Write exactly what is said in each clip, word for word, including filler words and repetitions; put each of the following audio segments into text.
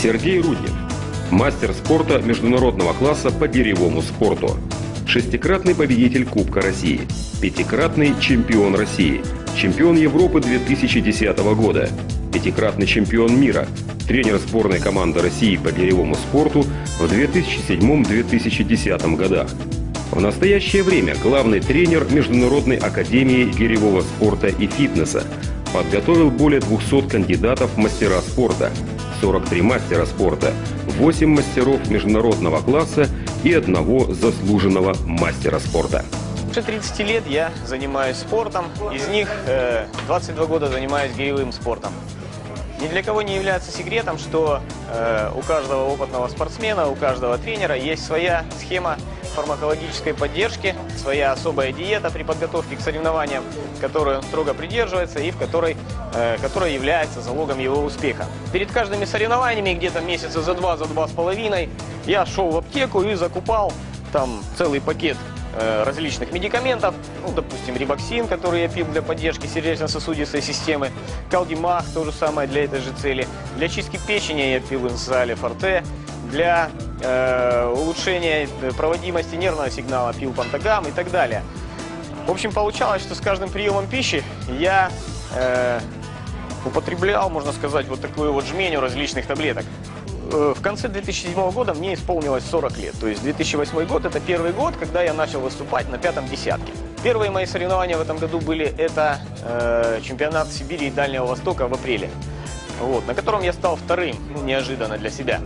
Сергей Руднев. Мастер спорта международного класса по беговому спорту. Шестикратный победитель Кубка России. Пятикратный чемпион России. Чемпион Европы две тысячи десятого года. Пятикратный чемпион мира. Тренер сборной команды России по беговому спорту в две тысячи седьмом — две тысячи десятом годах. В настоящее время главный тренер Международной академии бегового спорта и фитнеса. Подготовил более двухсот кандидатов в мастера спорта, сорок три мастера спорта, восемь мастеров международного класса и одного заслуженного мастера спорта. Больше тридцати лет я занимаюсь спортом, из них э, двадцать два года занимаюсь беговым спортом. Ни для кого не является секретом, что э, у каждого опытного спортсмена, у каждого тренера есть своя схема фармакологической поддержки, своя особая диета при подготовке к соревнованиям, которой он строго придерживается и в которой, э, которая является залогом его успеха. Перед каждыми соревнованиями, где-то месяца за два, за два с половиной, я шел в аптеку и закупал там целый пакет э, различных медикаментов, ну, допустим, рибоксин, который я пил для поддержки сердечно-сосудистой системы, калдимах, то же самое для этой же цели, для чистки печени я пил инсали форте, для э, улучшения проводимости нервного сигнала пил пантагам и так далее. В общем, получалось, что с каждым приемом пищи я э, употреблял, можно сказать, вот такую вот жменю различных таблеток. В конце две тысячи седьмого года мне исполнилось сорок лет. То есть две тысячи восьмой год – это первый год, когда я начал выступать на пятом десятке. Первые мои соревнования в этом году были это э, чемпионат Сибири и Дальнего Востока в апреле, вот, на котором я стал вторым, ну, неожиданно для себя.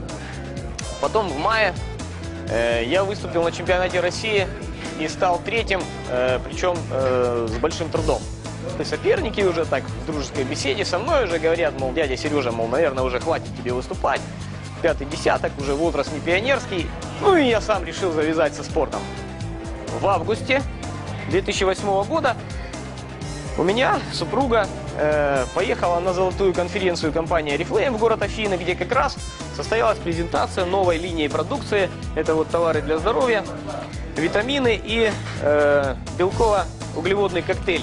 Потом в мае э, я выступил на чемпионате России и стал третьим, э, причем э, с большим трудом. И соперники уже так в дружеской беседе со мной уже говорят, мол, дядя Сережа, мол, наверное, уже хватит тебе выступать. Пятый десяток, уже возраст не пионерский. Ну и я сам решил завязать со спортом. В августе две тысячи восьмого года у меня супруга э, поехала на золотую конференцию компании Oriflame в город Афины, где как раз состоялась презентация новой линии продукции. Это вот товары для здоровья, витамины и э, белково-углеводный коктейль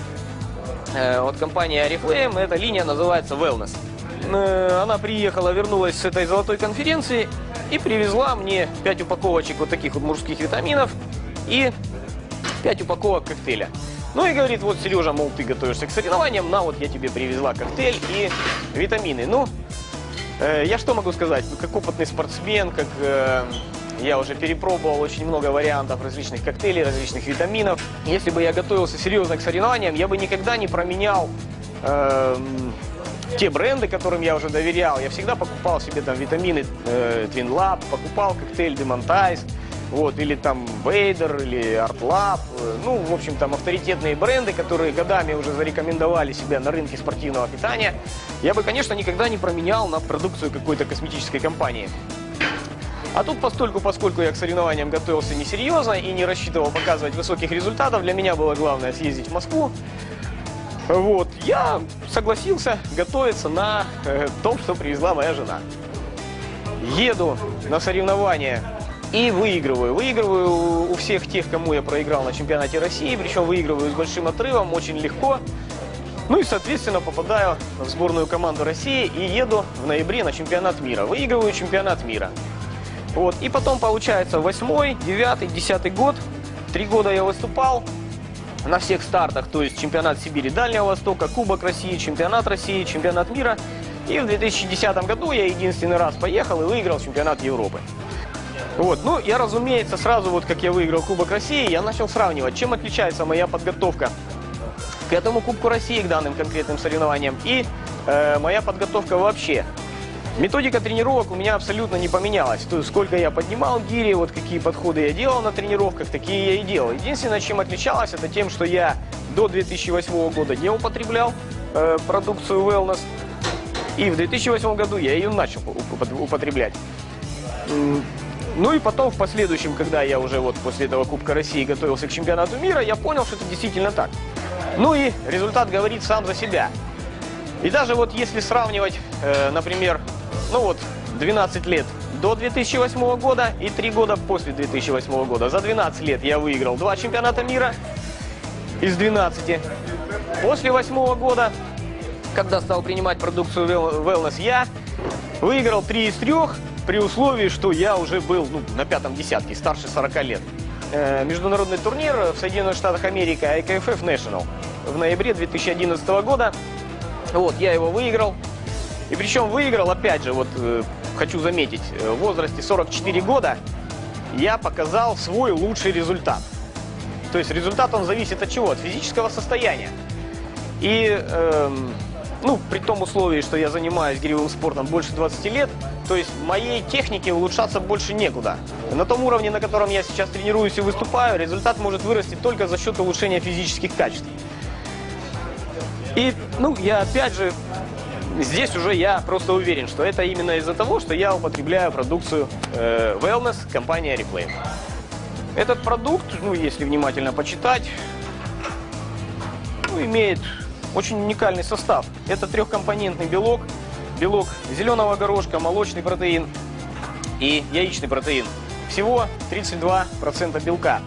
э, от компании Oriflame. Эта линия называется Wellness. Э, она приехала, вернулась с этой золотой конференции и привезла мне пять упаковочек вот таких вот мужских витаминов и пять упаковок коктейля. Ну и говорит, вот, Сережа, мол, ты готовишься к соревнованиям, на, вот я тебе привезла коктейль и витамины. Ну, э, я что могу сказать? Как опытный спортсмен, как э, я уже перепробовал очень много вариантов различных коктейлей, различных витаминов. Если бы я готовился серьезно к соревнованиям, я бы никогда не променял э, те бренды, которым я уже доверял. Я всегда покупал себе там витамины э, Twin Lab, покупал коктейль Demontize. Вот, или там Vader, или ArtLab, ну, в общем, там авторитетные бренды, которые годами уже зарекомендовали себя на рынке спортивного питания, я бы, конечно, никогда не променял на продукцию какой-то косметической компании. А тут, постольку, поскольку я к соревнованиям готовился несерьезно и не рассчитывал показывать высоких результатов, для меня было главное съездить в Москву. Вот, я согласился готовиться на э, том, что привезла моя жена. Еду на соревнования и выигрываю. Выигрываю у всех тех, кому я проиграл на чемпионате России, причем выигрываю с большим отрывом, очень легко. Ну и, соответственно, попадаю в сборную команду России и еду в ноябре на чемпионат мира. Выигрываю чемпионат мира. Вот. И потом получается восьмой, девятый, десятый год. Три года я выступал на всех стартах, то есть чемпионат Сибири, Дальнего Востока, Кубок России, чемпионат России, чемпионат мира. И в две тысячи десятом году я единственный раз поехал и выиграл чемпионат Европы. Вот, ну, я, разумеется, сразу, вот как я выиграл Кубок России, я начал сравнивать, чем отличается моя подготовка к этому Кубку России, к данным конкретным соревнованиям, и э, моя подготовка вообще. Методика тренировок у меня абсолютно не поменялась. То есть, сколько я поднимал гири, вот какие подходы я делал на тренировках, такие я и делал. Единственное, чем отличалось, это тем, что я до две тысячи восьмого года не употреблял э, продукцию Wellness, и в две тысячи восьмом году я ее начал употреблять. Ну и потом, в последующем, когда я уже вот после этого Кубка России готовился к чемпионату мира, я понял, что это действительно так. Ну и результат говорит сам за себя. И даже вот если сравнивать, э, например, ну вот двенадцать лет до две тысячи восьмого года и три года после две тысячи восьмого года. За двенадцать лет я выиграл два чемпионата мира из двенадцати. После восьмого года, когда стал принимать продукцию Wellness, я выиграл три из трех. при условии, что я уже был ну, на пятом десятке, старше сорока лет. Международный турнир в Соединенных Штатах Америки ай кей эф эф National в ноябре две тысячи одиннадцатого года. Вот, я его выиграл. И причем выиграл, опять же, вот хочу заметить, в возрасте сорок четыре года я показал свой лучший результат. То есть результат он зависит от чего? От физического состояния. И эм, ну, при том условии, что я занимаюсь гиревым спортом больше двадцати лет, то есть моей технике улучшаться больше некуда. На том уровне, на котором я сейчас тренируюсь и выступаю, результат может вырасти только за счет улучшения физических качеств. И, ну, я опять же, здесь уже я просто уверен, что это именно из-за того, что я употребляю продукцию э, Wellness компании Oriflame. Этот продукт, ну, если внимательно почитать, ну, имеет очень уникальный состав. Это трехкомпонентный белок, белок зеленого горошка, молочный протеин и яичный протеин. Всего тридцать два процента белка,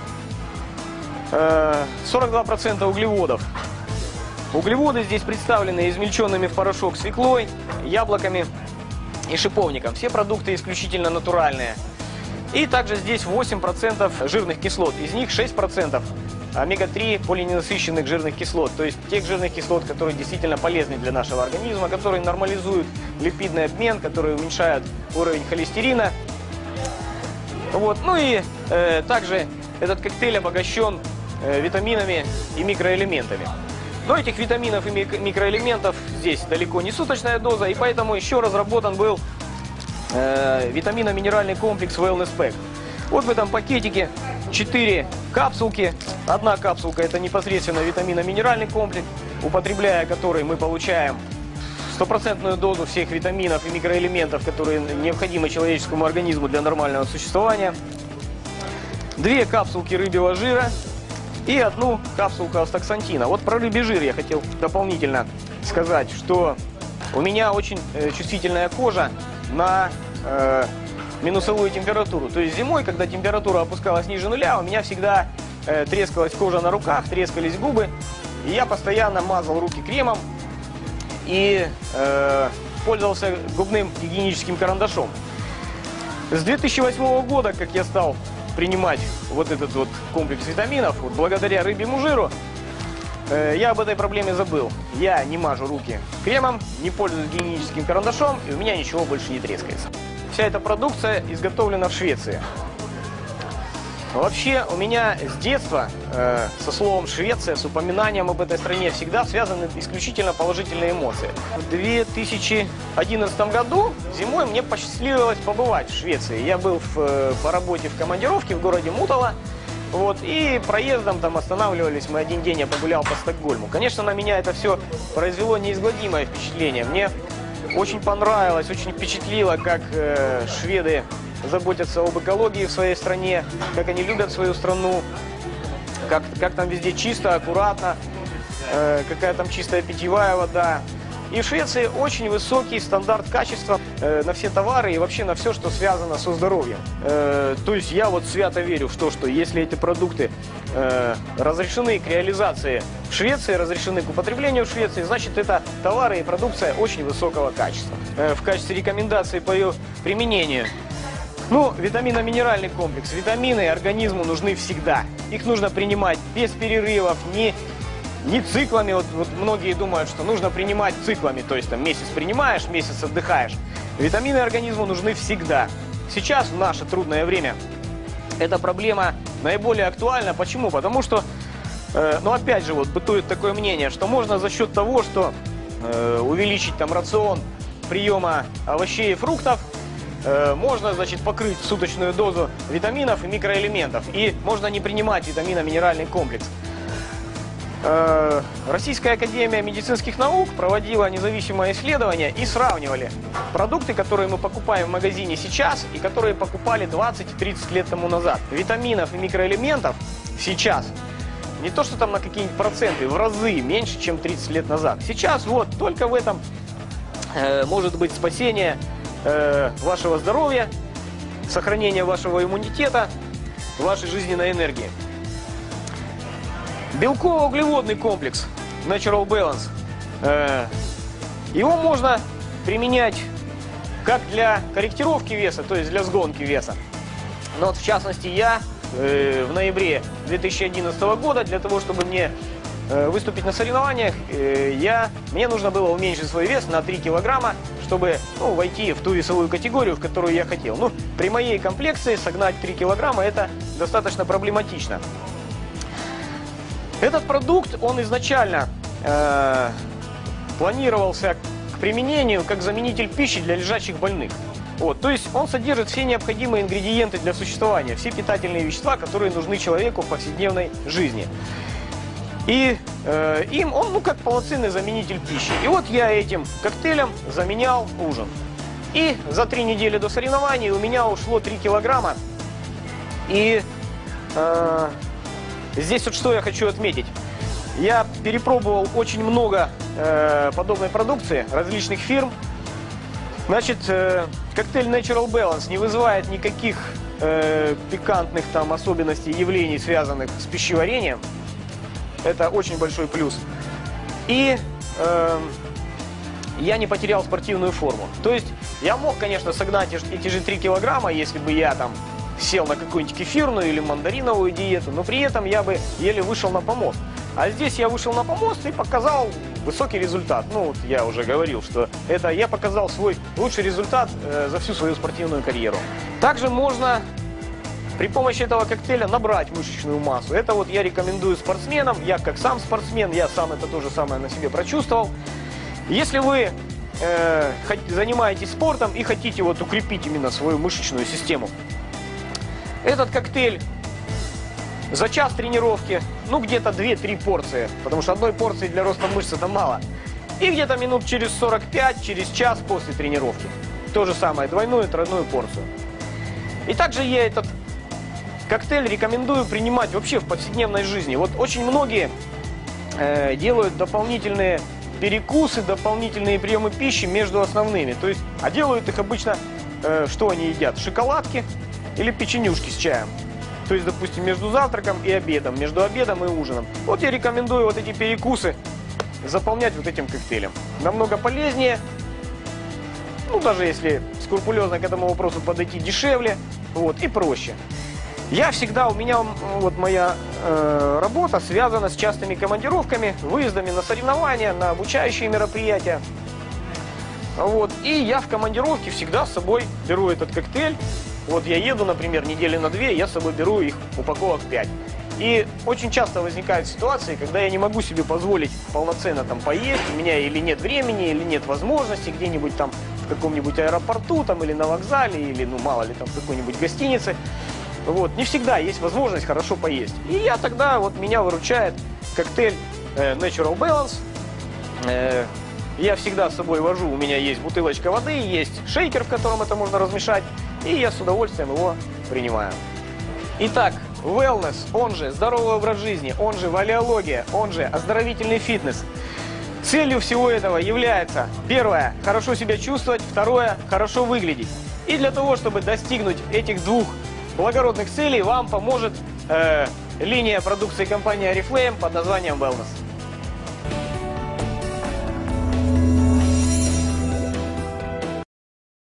сорок два процента углеводов. Углеводы здесь представлены измельченными в порошок свеклой, яблоками и шиповником. Все продукты исключительно натуральные. И также здесь восемь процентов жирных кислот, из них шесть процентов омега три полиненасыщенных жирных кислот, то есть тех жирных кислот, которые действительно полезны для нашего организма, которые нормализуют липидный обмен, которые уменьшают уровень холестерина. Вот. Ну и э, также этот коктейль обогащен э, витаминами и микроэлементами. Но этих витаминов и микроэлементов здесь далеко не суточная доза, и поэтому еще разработан был э, витаминно-минеральный комплекс Wellness Pack. Вот в этом пакетике четыре капсулки. Одна капсулка — это непосредственно витаминно-минеральный комплекс, употребляя который мы получаем стопроцентную дозу всех витаминов и микроэлементов, которые необходимы человеческому организму для нормального существования. Две капсулки рыбьего жира и одну капсулку астаксантина. Вот про рыбий жир я хотел дополнительно сказать, что у меня очень э, чувствительная кожа на э, минусовую температуру. То есть зимой, когда температура опускалась ниже нуля, у меня всегда э, трескалась кожа на руках, трескались губы. И я постоянно мазал руки кремом и э, пользовался губным гигиеническим карандашом. С две тысячи восьмого года, как я стал принимать вот этот вот комплекс витаминов, вот благодаря рыбьему жиру, э, я об этой проблеме забыл. Я не мажу руки кремом, не пользуюсь гигиеническим карандашом, и у меня ничего больше не трескается. Вся эта продукция изготовлена в Швеции. Вообще, у меня с детства э, со словом «Швеция», с упоминанием об этой стране всегда связаны исключительно положительные эмоции. В две тысячи одиннадцатом году зимой мне посчастливилось побывать в Швеции. Я был в, по работе в командировке в городе Мутала. Вот, и проездом там останавливались мы один день, я погулял по Стокгольму. Конечно, на меня это все произвело неизгладимое впечатление. Мне очень понравилось, очень впечатлило, как э, шведы заботятся об экологии в своей стране, как они любят свою страну, как, как там везде чисто, аккуратно, э, какая там чистая питьевая вода. И в Швеции очень высокий стандарт качества э, на все товары и вообще на все, что связано со здоровьем. Э, то есть я вот свято верю в то, что если эти продукты э, разрешены к реализации в Швеции, разрешены к употреблению в Швеции, значит это товары и продукция очень высокого качества. Э, в качестве рекомендации по ее применению. Ну, витаминно-минеральный комплекс. Витамины организму нужны всегда. Их нужно принимать без перерывов, не, не циклами. Вот, вот многие думают, что нужно принимать циклами. То есть там месяц принимаешь, месяц отдыхаешь. Витамины организму нужны всегда. Сейчас, в наше трудное время, эта проблема наиболее актуальна. Почему? Потому что, э, ну опять же, вот бытует такое мнение, что можно за счет того, что э, увеличить там рацион приема овощей и фруктов, можно, значит, покрыть суточную дозу витаминов и микроэлементов. И можно не принимать витаминно-минеральный комплекс. Российская академия медицинских наук проводила независимое исследование и сравнивали продукты, которые мы покупаем в магазине сейчас и которые покупали двадцать-тридцать лет тому назад. Витаминов и микроэлементов сейчас не то, что там на какие-нибудь проценты, в разы меньше, чем тридцать лет назад. Сейчас вот только в этом э, может быть спасение вашего здоровья, сохранение вашего иммунитета, вашей жизненной энергии. Белково-углеводный комплекс Natural Balance. Его можно применять как для корректировки веса, то есть для сгонки веса. Но вот в частности я э, в ноябре две тысячи одиннадцатого года, для того, чтобы мне э, выступить на соревнованиях, э, я, мне нужно было уменьшить свой вес на три килограмма, чтобы ну, войти в ту весовую категорию, в которую я хотел. Ну, при моей комплекции согнать три килограмма это достаточно проблематично. Этот продукт, он изначально э, планировался к применению как заменитель пищи для лежачих больных. Вот, то есть он содержит все необходимые ингредиенты для существования, все питательные вещества, которые нужны человеку в повседневной жизни. И э, им он ну как полноценный заменитель пищи. И вот я этим коктейлем заменял ужин. И за три недели до соревнований у меня ушло три килограмма. И э, здесь вот что я хочу отметить. Я перепробовал очень много э, подобной продукции различных фирм. Значит, э, коктейль Natural Balance не вызывает никаких э, пикантных там особенностей, явлений, связанных с пищеварением. Это очень большой плюс. И э, я не потерял спортивную форму. То есть я мог, конечно, согнать эти же три килограмма, если бы я там сел на какую-нибудь кефирную или мандариновую диету, но при этом я бы еле вышел на помост. А здесь я вышел на помост и показал высокий результат. Ну, вот я уже говорил, что это я показал свой лучший результат э, за всю свою спортивную карьеру. Также можно при помощи этого коктейля набрать мышечную массу. Это вот я рекомендую спортсменам. Я как сам спортсмен, я сам это то же самое на себе прочувствовал. Если вы э, занимаетесь спортом и хотите вот укрепить именно свою мышечную систему, этот коктейль за час тренировки, ну где-то две-три порции, потому что одной порции для роста мышц это мало. И где-то минут через сорок пять, через час после тренировки. То же самое, двойную, тройную порцию. И также я этот коктейль рекомендую принимать вообще в повседневной жизни. Вот очень многие э, делают дополнительные перекусы, дополнительные приемы пищи между основными. То есть, а делают их обычно, э, что они едят? Шоколадки или печенюшки с чаем. То есть, допустим, между завтраком и обедом, между обедом и ужином. Вот я рекомендую вот эти перекусы заполнять вот этим коктейлем. Намного полезнее, ну даже если скрупулезно к этому вопросу подойти, дешевле, вот, и проще. Я всегда, у меня вот моя э, работа связана с частыми командировками, выездами на соревнования, на обучающие мероприятия. Вот, и я в командировке всегда с собой беру этот коктейль. Вот я еду, например, недели на две, я с собой беру их упаковок пять. И очень часто возникают ситуации, когда я не могу себе позволить полноценно там поесть, у меня или нет времени, или нет возможности где-нибудь там в каком-нибудь аэропорту там, или на вокзале, или, ну, мало ли, там в какой-нибудь гостинице. Вот, не всегда есть возможность хорошо поесть. И я тогда, вот меня выручает коктейль э, Natural Balance. Э, я всегда с собой вожу, у меня есть бутылочка воды, есть шейкер, в котором это можно размешать. И я с удовольствием его принимаю. Итак, wellness, он же здоровый образ жизни, он же валеология, он же оздоровительный фитнес. Целью всего этого является, первое, хорошо себя чувствовать, второе, хорошо выглядеть. И для того, чтобы достигнуть этих двух благородных целей, вам поможет э, линия продукции компании Oriflame под названием Wellness.